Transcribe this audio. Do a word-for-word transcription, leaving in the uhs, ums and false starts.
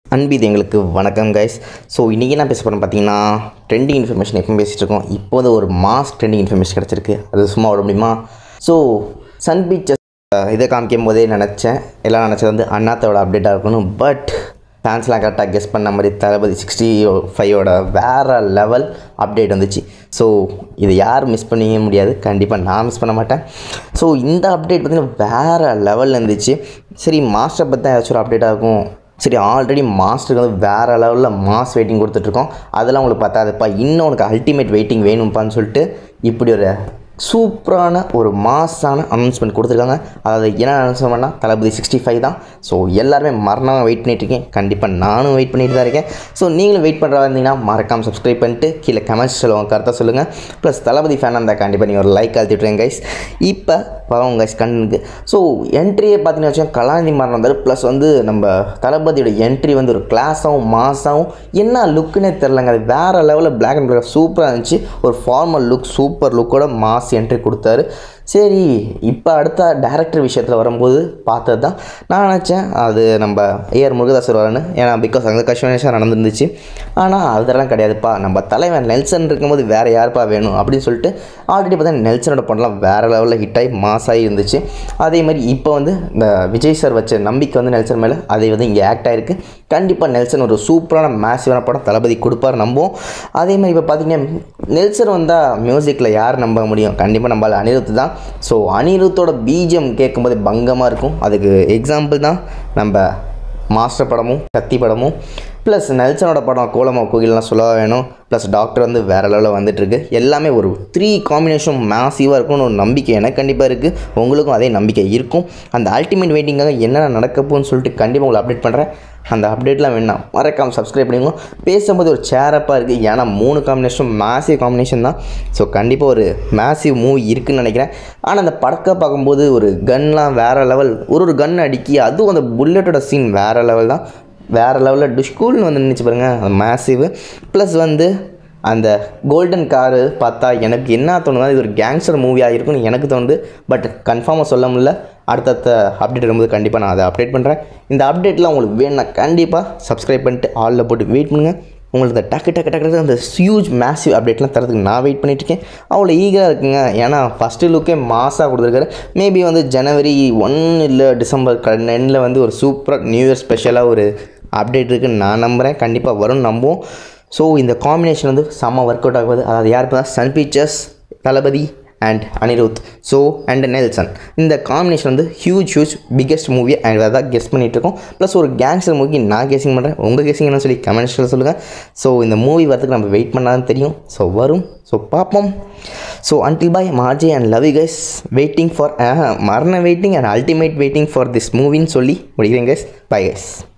அன்பீது எங்களுக்கு வணக்கம் guys. So இன்றைக்கி என்ன பேச போகிறோம் பார்த்தீங்கன்னா, ட்ரெண்டிங் இன்ஃபர்மேஷன் எப்போ பேசிகிட்டு இருக்கோம். இப்போது ஒரு மாஸ் ட்ரெண்டிங் இன்ஃபர்மேஷன் கிடச்சிருக்கு. அது சும்மா விட முடியுமா? ஸோ சன் பிக்சர்ஸ் இதை காமிக்கும் போதே நினச்சேன், எல்லாம் நினச்சது வந்து அண்ணாத்தோட அப்டேட்டாக இருக்கணும். பட் ஃபேன்ஸ்லாம் கரெக்டாக கெஸ் பண்ண மாதிரி தளபதி சிக்ஸ்டி ஃபைவோட வேறு லெவல் அப்டேட் வந்துச்சு. ஸோ இது யார் மிஸ் பண்ணிக்க முடியாது, கண்டிப்பாக நான் மிஸ் பண்ண மாட்டேன். ஸோ இந்த அப்டேட் பார்த்திங்கன்னா வேறு லெவலில் இருந்துச்சு. சரி, மாஸ்டர் பற்றி தான் ஏதாச்சும் ஒரு அப்டேட்டாக இருக்கும். சரி, ஆல்ரெடி மாஸ்டருக்கு வந்து வேறு லெவலில் மாஸ் வெயிட்டிங் கொடுத்துட்ருக்கோம். அதெல்லாம் உங்களுக்கு பார்த்தாதுப்பா, இன்னும் உனக்கு அல்டிமேட் வெயிட்டிங் வேணும்ப்பான்னு சொல்லிட்டு இப்படி ஒரு சூப்பரான ஒரு மாஸான அனௌன்ஸ்மெண்ட் கொடுத்துருக்காங்க. அதாவது என்ன அனௌன்ஸ்மெண்ட்னா தளபதி சிக்ஸ்டி ஃபைவ் தான். ஸோ எல்லாருமே மரணமாக வெயிட் பண்ணிகிட்ருக்கேன். கண்டிப்பாக நானும் வெயிட் பண்ணிட்டு தான் இருக்கேன். ஸோ நீங்களும் வெயிட் பண்ணுறா இருந்தீங்கன்னா மறக்காமல் சப்ஸ்கிரைப் பண்ணிட்டு கீழே கமெண்ட்ஸ் சொல்லுவாங்க, கருத்தை சொல்லுங்கள். ப்ளஸ் தளபதி ஃபேனாக இருந்தால் கண்டிப்பாக நீங்கள் ஒரு லைக் அழுத்திட்டுருங்க கைஸ். இப்போ பவன் கைஸ் கண்ணுக்கு. ஸோ என்ட்ரியே பார்த்தீங்கன்னா வச்சோம் கலாநிதி மாறன் வந்தார். ப்ளஸ் வந்து நம்ம தளபதியோட என்ட்ரி வந்து ஒரு கிளாஸாகவும் மாஸாகவும் என்ன லுக்குன்னே தெரிலங்க. அது வேறு லெவலில் பிளாக் அண்ட் பிளாக் சூப்பராக இருந்துச்சு. ஒரு ஃபார்மல் லுக், சூப்பர் லுக்கோட மாஸ் என்ட்ரி கொடுத்தாரு. சரி, இப்போ அடுத்த டேரக்டர் விஷயத்தில் வரும்போது பார்த்தது தான் நான் நினச்சேன் அது நம்ம ஏஆர் முருகதாஸ் வரன்னு. ஏன்னா பிகாஸ் அங்கே கஷ்மேஷன் நடந்துருந்துச்சு. ஆனால் அதெல்லாம் கிடையாதுப்பா, நம்ம தலைவன் நெல்சன் இருக்கும்போது வேறு யாருப்பா வேணும் அப்படின்னு சொல்லிட்டு ஆல்ரெடி பார்த்தா நெல்சனோட படம்லாம் வேறு லெவலில் ஹிட் ஆகி மாஸாகி இருந்துச்சு. அதே மாதிரி இப்போ வந்து இந்த விஜய் சார் வச்ச நம்பிக்கை வந்து நெல்சன் மேலே அதே வந்து இங்கே ஆக்ட் ஆகிருக்கு. கண்டிப்பாக நெல்சன் ஒரு சூப்பரான மேசிவான படம் தளபதி கொடுப்பார் நம்புவோம். அதே மாதிரி இப்போ பார்த்தீங்கன்னா நெல்சன் வந்தால் மியூசிக்கில் யார் நம்ப முடியும்? கண்டிப்பாக நம்மளால் அனிருத் தான். ஸோ அனிருத்தோட பிஜிஎம் கேட்கும்போது பங்கமாக இருக்கும். அதுக்கு எக்ஸாம்பிள் தான் நம்ம மாஸ்டர் படமும் கத்தி படமும். ப்ளஸ் நெல்சனோட படம் கோலமா கோகில்லாம் சொல்ல வேணும். ப்ளஸ் டாக்டர் வந்து வேறு லெவலில் வந்துட்டுருக்கு. எல்லாமே ஒரு த்ரீ காம்பினேஷன் மேசிவாக இருக்கும்னு ஒரு நம்பிக்கை எனக்கு கண்டிப்பாக இருக்குது. உங்களுக்கும் அதே நம்பிக்கை இருக்கும். அந்த அல்டிமேட் வெயிட்டிங்காக என்னென்ன நடக்கப்போன்னு சொல்லிட்டு கண்டிப்பாக உங்களை அப்டேட் பண்ணுறேன். அந்த அப்டேட்லாம் வேணாம் மறக்காமல் சப்ஸ்கிரைப் பண்ணிங்க. பேசும்போது ஒரு சேரப்பாக இருக்குது, ஏன்னா மூணு காம்பினேஷன் மேசிவ் காம்பினேஷன் தான். ஸோ கண்டிப்பாக ஒரு மேசிவ் மூவி இருக்குதுன்னு நினைக்கிறேன். ஆனால் அந்த படத்தை பார்க்கும்போது ஒரு கன்லாம் வேறு லெவல், ஒரு ஒரு கன் அடிக்கி அதுவும் அந்த புல்லட்டோட சீன் வேறு லெவல் தான். வேறு லெவலில் டிஷ்கூல்னு வந்து நினச்சி பாருங்கள், அது மேசிவ். ப்ளஸ் வந்து அந்த கோல்டன் காரு பார்த்தா எனக்கு என்ன தோணுதா, இது ஒரு கேங்ஸ்டர் மூவியாக இருக்குன்னு எனக்கு தோணுது. பட் கன்ஃபார்மாக சொல்ல முடியல. அடுத்தடுத்த அப்டேட் வரும்போது கண்டிப்பாக நான் அதை அப்டேட் பண்ணுறேன். இந்த அப்டேட்லாம் உங்களுக்கு வேணும்னா கண்டிப்பாக சப்ஸ்கிரைப் பண்ணிட்டு ஆலில் போட்டு வெயிட் பண்ணுங்கள். உங்களுக்கு டக்கு டக்கு டக்கு அந்த ஹியூஜ் மேசிவ் அப்டேட்லாம் தரதுக்கு நான் வெயிட் பண்ணிட்டுருக்கேன். அவ்வளோ ஈகராக இருக்குங்க. ஏன்னா ஃபஸ்ட்டு லுக்கே மாஸாக கொடுத்துருக்காரு. மேபி வந்து ஜனவரி ஒன் இல்லை டிசம்பர் எண்டில் வந்து ஒரு சூப்பராக நியூ இயர் ஸ்பெஷலாக ஒரு அப்டேட் இருக்குதுன்னு நான் நம்புகிறேன். கண்டிப்பாக வரும்னு நம்புவோம். ஸோ இந்த காம்பினேஷன் வந்து செம்ம ஒர்க் அவுட் ஆகுது. அதாவது யார் இப்போ Sun Pictures, Thalapathy and Anirudh, so and Nelson. இந்த காம்பினேஷன் வந்து huge huge biggest movie and அதை தான் கெஸ் பண்ணிகிட்ருக்கோம். ப்ளஸ் ஒரு கேங்ஸ்டர் மூவிக்கு நான் கெஸிங் பண்ணுறேன். உங்கள் கெஸிங் என்ன சொல்லி கமெண்ட்ஸில் சொல்லுங்கள். ஸோ இந்த மூவி வரதுக்கு நம்ம வெயிட் பண்ணாதான் தெரியும். ஸோ வரும், ஸோ பார்ப்போம். ஸோ அன்டில் பாய் மார்ஜே and love you guys. Waiting for மரண waiting and ultimate waiting for this மூவின்னு சொல்லி முடிக்கிறேன் கைஸ். Bye guys.